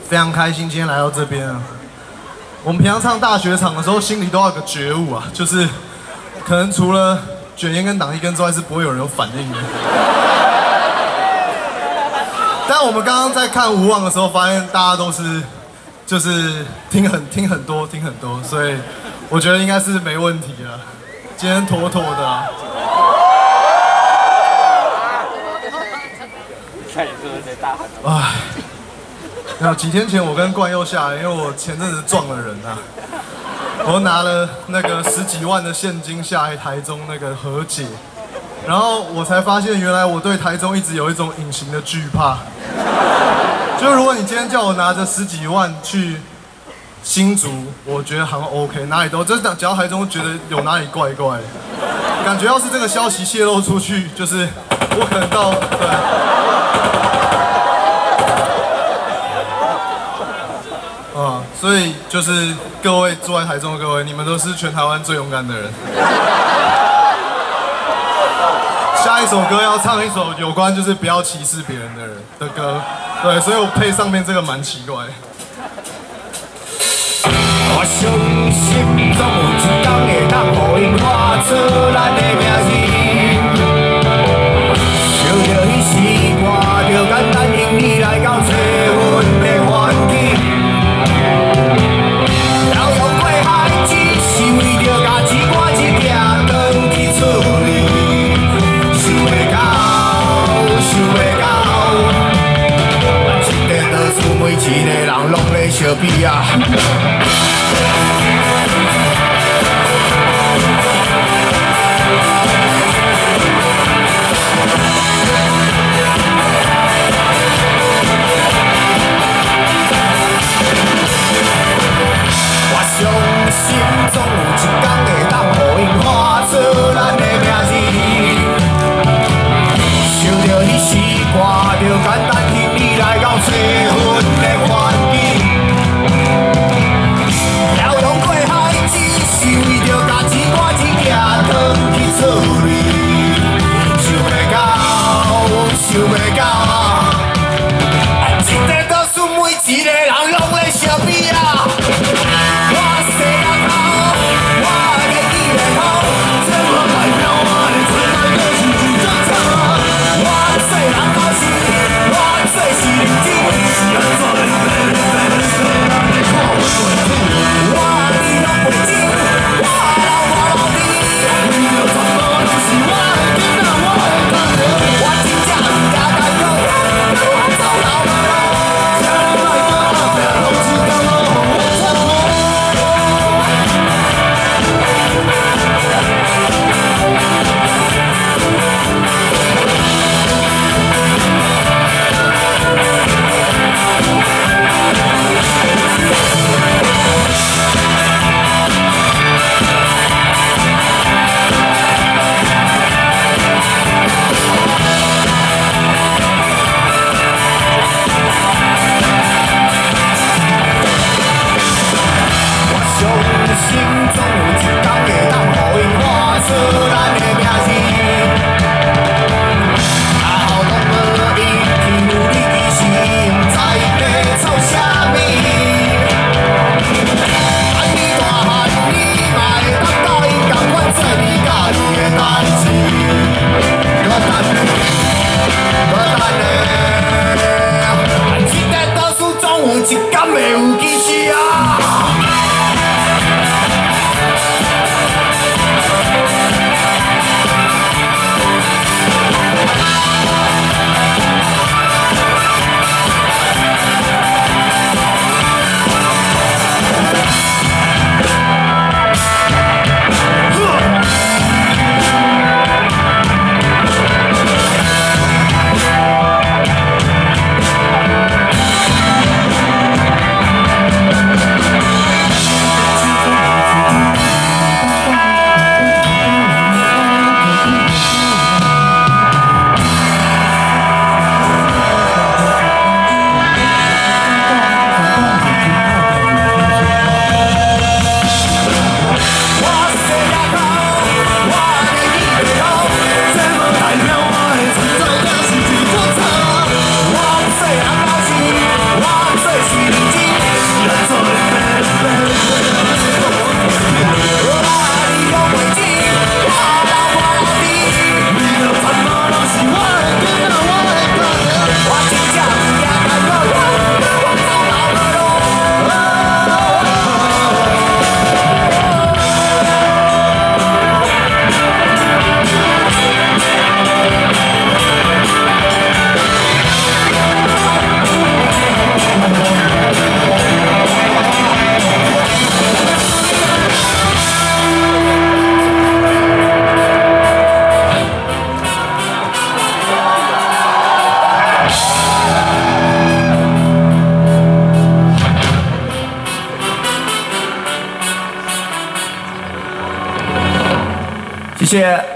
非常开心今天来到这边啊。我们平常唱大学场的时候，心里都要有个觉悟啊，就是可能除了卷烟跟挡一根之外，是不会有人有反应的。但我们刚刚在看无望的时候，发现大家都是就是听很多，所以我觉得应该是没问题了。今天妥妥的啊。唉，那几天前我跟冠佑下来，因为我前阵子撞了人啊，我拿了那个10几万的现金下来台中那个和解，然后我才发现原来我对台中一直有一种隐形的惧怕。就如果你今天叫我拿着10几万去新竹，我觉得好像 OK， 哪里都，就是只要台中觉得有哪里怪怪的，感觉要是这个消息泄露出去，就是我可能到对。所以就是各位住在台中的各位，你们都是全台湾最勇敢的人。下一首歌要唱一首有关就是不要歧视别人的人的歌，对，所以我配上面这个蛮奇怪。 我相信总有一天会当予因画出咱的名字，想着彼时看着简单行李来到找阮的环境。每一个人拢在相比啊！我相信总有一天会当予因画出咱的名字，想着彼时看着简单行李来到找阮。环境，漂洋过海，只是为着家己赶一件汤去处理。想袂到，一个都是每一个人拢在相比啊！我细人头，我年纪的好，这么快秒我的存在就是一张草。我细人头是，我最是认真，是安怎？ 谢谢。